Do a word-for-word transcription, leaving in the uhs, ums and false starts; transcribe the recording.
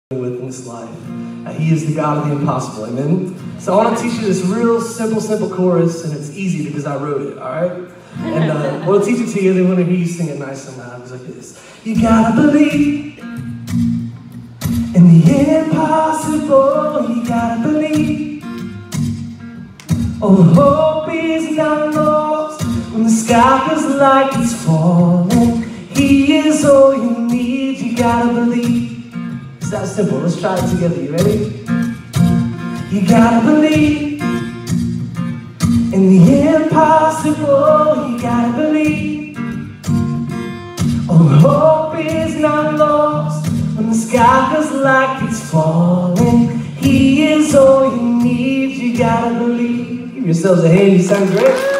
with in this life. Uh, he is the God of the impossible, amen? So I want to teach you this real simple, simple chorus, and it's easy because I wrote it, all right? And uh, we'll teach it to you, then when I hear you sing it nice and loud, it's like this. You gotta believe in the impossible, you gotta believe. Oh, hope is not lost when the sky feels like it's falling. He is all you need, you gotta believe. It's that simple. Let's try it together. You ready? You gotta believe in the impossible. You gotta believe. Oh, hope is not lost when the sky feels like it's falling. He is all you need. You gotta believe. Give yourselves a hand. You sound great.